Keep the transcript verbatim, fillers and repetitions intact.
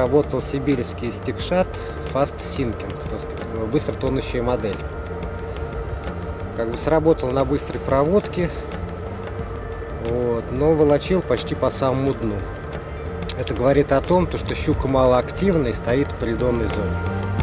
сработал сибирский стикшат Fast Sinking, то есть быстро тонущая модель. Как бы сработал на быстрой проводке, вот, но волочил почти по самому дну. Это говорит о том, что щука малоактивна и стоит в придонной зоне.